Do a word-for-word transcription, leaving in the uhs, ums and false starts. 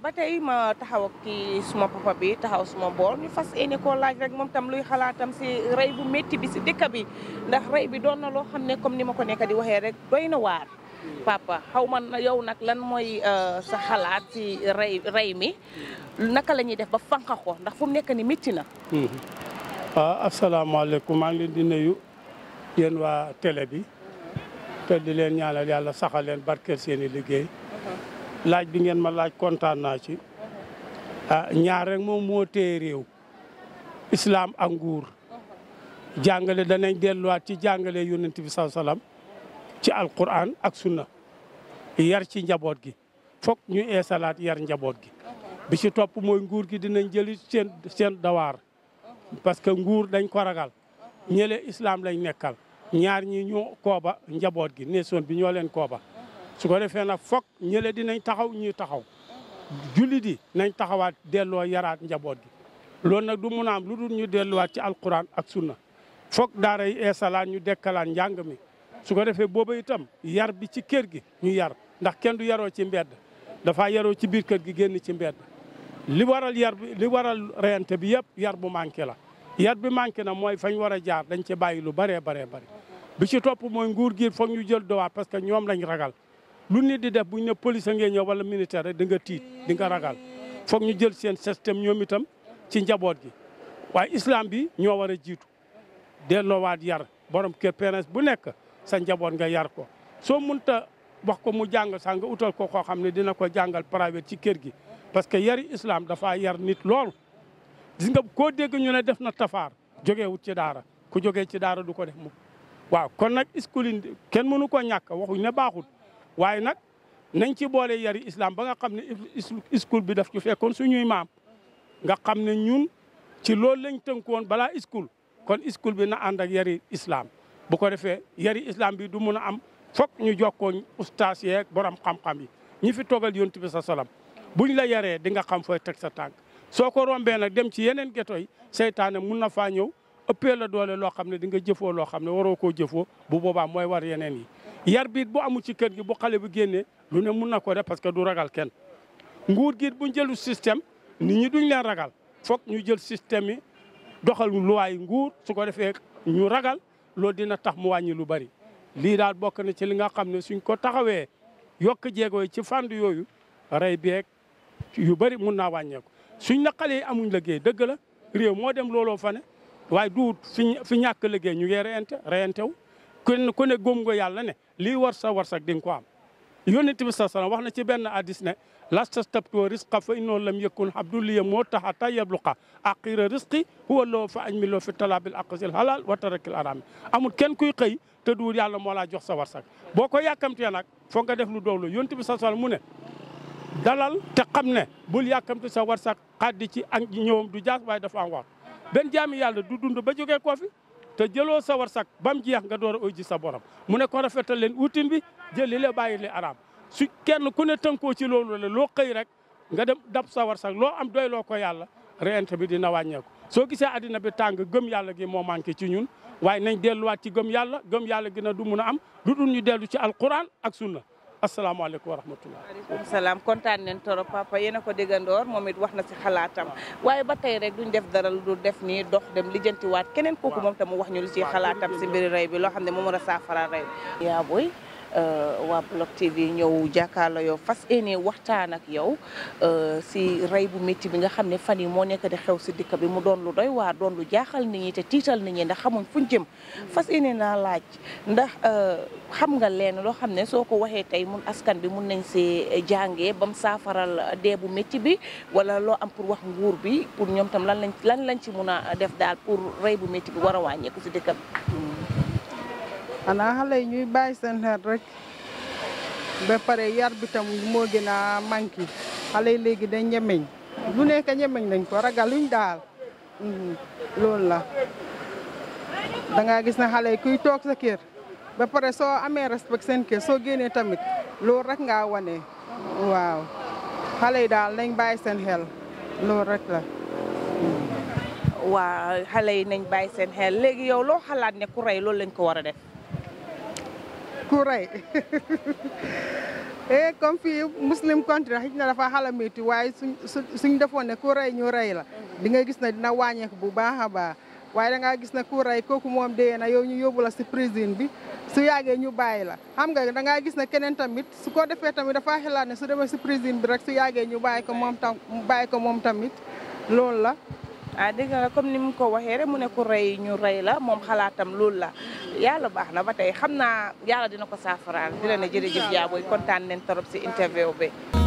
ba tey ma taxaw ak kii suma papa bi taxaw suma boor ñu fas yéene koo laaj rek moom tam luy xalaatam si rey bu métti bi si dëkk bi ndax rey bi doon na loo xam ne comme ni ma ko nekk di waxee rek doy na waar. papa xaw ma na yow nag lan mooy sa xalaat si rey rey mi naka la ñuy def ba fanqa ko ndax fu mu nekk ni métti na. waaw asalaamaaleykum maa ngi leen di nuyu yéen waa télé bi te di leen ñaanal yàlla saxal leen barkeel seen i liggéey. laaj bi ngeen ma laaj kontaan naa ci ah ñaar rek moom moo téye réew islam ak nguur jàngale danañ delluwaat ci jàngale yonent bi sallallahu alayhi wasallam ci alquran ak sunna yar ci njaboot gi foog ñu eesalaat yar njaboot gi bi ci topp mooy nguur gi dinañ jëli seen seen dawaar parce que nguur dañ ko ragal ñële islam lañ nekkal ñaar ñi ñu kooba njaboot gi nation bi ñoo leen kooba su ko defee nag foog ñële dinañ taxaw ñuy taxaw jullit yi nañ taxawaat delloo yaraat njaboot gi loolu nag du mun a am lu dul ñu delluwaat ci alquran ak sunna foog daara yi eesalaat ñu dekkalaat njàng mi su ko defee booba itam yar bi ci kër gi ñu yar ndax kenn du yaroo ci mbedd dafa yaroo ci biir kër gi génn ci mbedd li waral yar bi li waral reyante bi yëpp yar bu manqué la yar bi manqué na mooy fañ war a jaar dañ ci bàyyi lu bëree baree bëri bi ci topp mooy nguur gi foog ñu jël dowaat parce que ñoom lañ ragal lu nit di def buñ ne police ngeen ñëw wala militaire rek di nga tiit di nga ragal foog ñu jël seen système ñoom itam ci njaboot gi waaye islam bi ñoo war a jiitu delloowaat yar borom kër parents bu nekk sa njaboot nga yar ko soo munta wax ko mu jàng sax nga utal ko koo xam ne dina ko jàngal private ci kër gi parce que yari islam dafa yar nit lool gis nga koo dégg ñu ne def na tafaar jógee wut ci daara ku jógee ci daara du ko def mu waaw kon nag schooling kenn mënu ko ñàkk waxuñ ne baaxul waaye nag nañ ci boole yari islam ba nga xam ne school bi daf ci fekkoon suñuy maam nga xam ne ñun ci loolu lañ tënkoon balaa school kon school bi na ànd ak yari islam bu ko defee yari islam bi du mun a am foog ñu jokkoo ustaas yeeg borom xam-xam yi ñi fi toogal yonent bi sa salam buñ la yaree di nga xam fooy teg sa tànk soo ko rombee nag dem ci yeneen géto yi seytaane mun na faa ñëw ëppee la doole loo xam ne di nga jëfoo loo xam ne waroo koo jëfoo bu boobaa mooy war yeneen yi yar biit bu amul ci kër gi bu xale bu génnee lu ne mun na ko def parce que du ragal kenn nguur gi buñ jëlu système nit ñi duñ leen ragal foog ñu jël système yi doxal luwaay nguur su ko defee ñu ragal loolu dina tax mu wàññi lu bari lii daal bokk na ci li nga xam ne suñ ko taxawee yokk jéego yi ci fànn yooyu rey beeg yu bari mun naa wàññeeku suñ na xale yi amuñ liggéey dëgg la réew moo dem looloo fa ne waaye duut fi fi ñàkk liggéey ñu ngi reyante reyante wu ku ne ku ne góom nga yàlla ne lii war sa war sak di nga ko am yonent bi sa sala wax na ci benn hadis ne lastastabtu risqa fa innahu lam yakun abdulliya moo tax hatta yabluqa aqira risqi huwa loo fa añ mi loo fi talabil aqsil halal wa tarakil arami amul kenn kuy xëy te duur yàlla moo laa jox sa warsak boo ko yàkkamtee nag foog nga def lu doolu yonent bi sa sala mu ne dalal te xam ne bul yàkkamte sa warsak xaddi ci ak ñëwam du jaas waaye dafa am wax benn jaami yàlla du dund ba jógee koo fi te jëloo sa warsak ba mu jeex nga door a uy ji sa borom mu ne ko rafetal leen utin bi jël li la bàyyi li araam su kenn ku ne tënkoo ci loolu la loo xëy rek nga dem dab sa warsak loo am doy loo ko yàlla reyante bi dina wàññeeku soo gisee addina bi tàng gëm yàlla gi moo manqué ci ñun waaye nañ delluwaat ci gëm yàlla gëm yàlla gi na du mun a am lu dul ñu dellu ci alquran ak sunna asalaamaaleykum wa rahmatulah. waaleykum salaam kontaan nañ torop papa yéen a ko déggandoor moom it wax na si xalaatam waaye ba tey rek duñ def dara lu dul def nii dox dem lijjantiwaat keneen kooku moom tam mu wax ñu lu ci xalaatam si mbiri rey bi loo xam ne moo mën a saafara rey bi. yaa booy waa Block T V ñëw jàkkaarloo yow fas yéene waxtaan ak yow si rey bu métti bi nga xam ne fan yi moo nekk di xew si dëkk bi mu doon lu doy waar doon lu jaaxal nit ñi te tiital nit ñi ndax xamuñ fuñ jëm fas yéene naa laaj ndax xam nga leen loo xam ne soo ko waxee tey mun askan bi mun nañ see jàngee ba mu saafaral dee bu métti bi wala loo am pour wax nguur bi pour ñoom tam lan lañ lan lañ ci mun a def daal pour rey bu métti bi war a wàññeeku si dëkk bi. xanaa xale yi ñuy bàyyi seen xel rek ba pare yar bi tam moo gën a manqué xale yi léegi dañ ñemeñ lu nekk ñemeñ nañ ko ragaluñ daal loolu la da nga gis na xale yi kuy toog sa kër ba pare soo amee respect seen kër soo génnee tamit loolu rek ngaa wane waaw xale yi daal nañ bàyyi seen xel loolu rek la. waa xale yi nañ bàyyi seen xel léegi yow loo xalaat ne ku rey loolu lañ ko war a def. ku rey eh comme fii muslim country xëy na dafa xala métti waaye suñ suñ defoon ne ku rey ñu rey la di nga gis ne dina wàññeeku bu baax a baax waaye da ngaa gis ne ku rey kooku moom dee na yow ñu yóbbu la si prison bi su yàggee ñu bàyyi la xam nga da ngaa gis ne keneen tamit su ko defee tamit dafa xelaat ne su demee si prison bi rek su yàggee ñu bàyyi ko moom tam bàyyi ko moom tamit loolu la. ah dégg nga comme ni mu ko waxee rek mu ne ku rey ñu rey la moom xalaatam loolu la yàlla baax na ba tey xam naa yàlla dina ko saafaraal di la ne jërëjëf yaa booy kontaan nañ torop si interview bi.